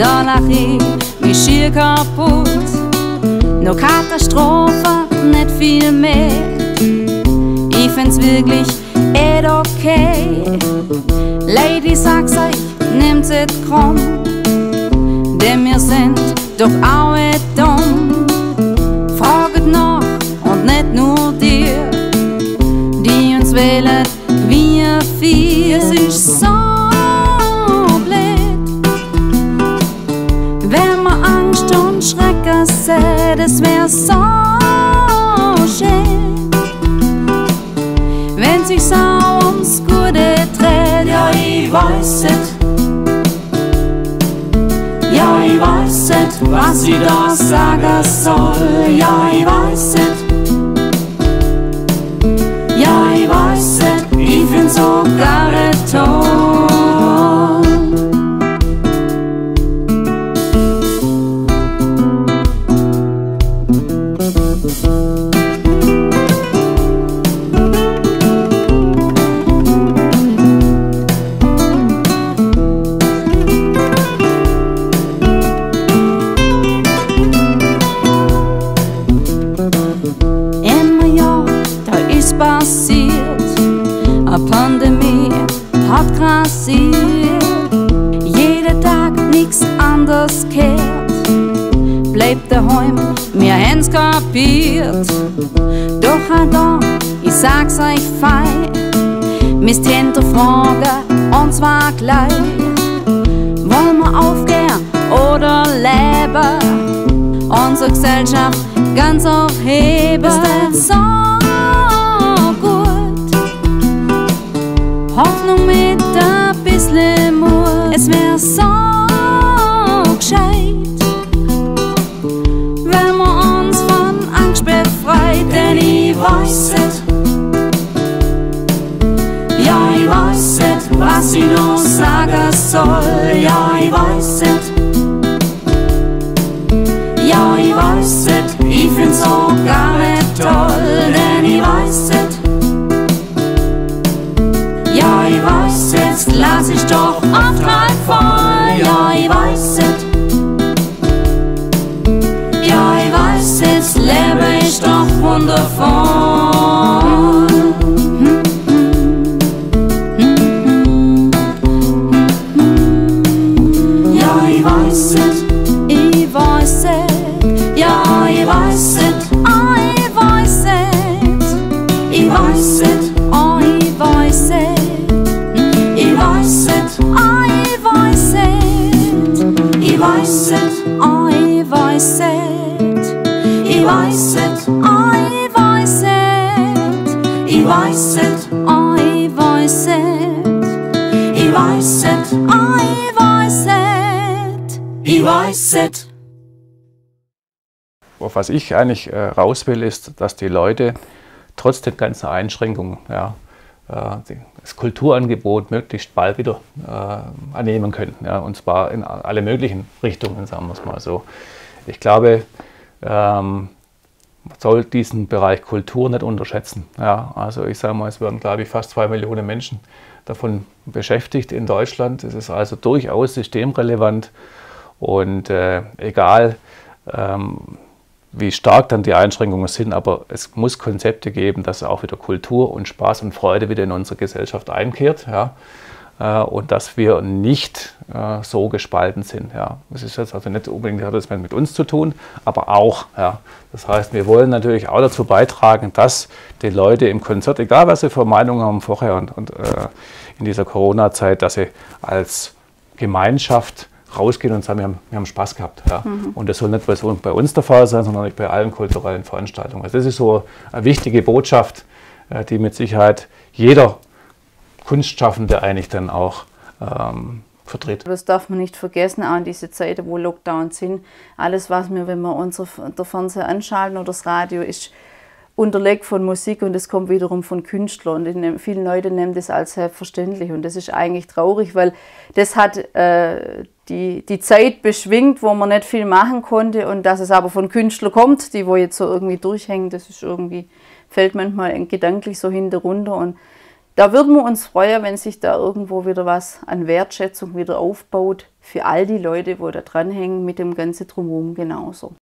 da lach ich mich schier kaputt. Nur Katastrophe, nicht viel mehr. Ich find's wirklich okay. Lady, sag's euch, nimmt's et krumm, denn wir sind doch auch et dumm. Fraget noch und nicht nur dir, die uns wählen, wir vier. Es ist so blöd, wenn man Angst und Schrecken sieht, es wär so schön, wenn sich so ums Gute dreht. Ja, ich weiß es, ja, ich weiß es, was ich da sagen soll. Ja, ich weiß es, ja, ich weiß es, ich find's sogar toll. Eine Pandemie hat grassiert, jeden Tag nix anders kehrt. Bleibt daheim, wir haben's kapiert. Doch auch da, ich sag's euch fein, müsst hinterfragen, und zwar gleich. Wollen wir aufgehen oder leben? Unsere Gesellschaft ganz aufheben. Ist das so? Hoffnung mit ein bisschen Mut, es wär so gescheit, wenn wir uns von Angst befreit. Denn ich weiß es, ja, ich weiß es, was ich noch sagen soll. Ja, ich weiß es, ja, ich weiß es, ich find's sogar nicht toll. Denn ich weiß es, ja, ich weiß, jetzt lass ich doch oft halb voll. Ja, ich weiß es, ja, ich weiß, jetzt lebe ich doch wundervoll. Ja, ich weiß es, ich weiß es, ja, ich weiß es, ich weiß es, ich weiß es, oh, ich weiß es. Ich weiß es, ich weiß es, ich weiß es, ich weiß es, ich weiß es, ich weiß es, ich weiß es, ich weiß es, ich weiß es, ich weiß es. Was ich eigentlich raus will, ist, dass die Leute trotz der ganzen Einschränkungen, ja, das Kulturangebot möglichst bald wieder annehmen können. Ja, und zwar in alle möglichen Richtungen, sagen wir es mal so. Ich glaube, man soll diesen Bereich Kultur nicht unterschätzen. Ja, also ich sage mal, es werden, glaube ich, fast 2 Millionen Menschen davon beschäftigt in Deutschland. Es ist also durchaus systemrelevant und egal, wie stark dann die Einschränkungen sind, aber es muss Konzepte geben, dass auch wieder Kultur und Spaß und Freude wieder in unsere Gesellschaft einkehrt, ja, und dass wir nicht so gespalten sind. Ja. Das ist jetzt also nicht unbedingt, hat das mit uns zu tun, aber auch. Ja. Das heißt, wir wollen natürlich auch dazu beitragen, dass die Leute im Konzert, egal was sie für Meinungen haben vorher und in dieser Corona-Zeit, dass sie als Gemeinschaft rausgehen und sagen, wir haben Spaß gehabt. Ja. Und das soll nicht bei uns der Fall sein, sondern bei allen kulturellen Veranstaltungen. Also das ist so eine wichtige Botschaft, die mit Sicherheit jeder Kunstschaffende eigentlich dann auch vertritt. Das darf man nicht vergessen, auch in diese Zeiten, wo Lockdowns sind. Alles, was wir, wenn wir der Fernseher anschalten oder das Radio, ist unterlegt von Musik und es kommt wiederum von Künstlern. Und viele Leute nehmen das als selbstverständlich und das ist eigentlich traurig, weil das hat die Zeit beschwingt, wo man nicht viel machen konnte und dass es aber von Künstlern kommt, die wo jetzt so irgendwie durchhängen, das ist irgendwie, fällt manchmal gedanklich so hinten runter und Da würden wir uns freuen, wenn sich da irgendwo wieder was an Wertschätzung wieder aufbaut für all die Leute, die da dranhängen, mit dem ganzen Drumherum genauso.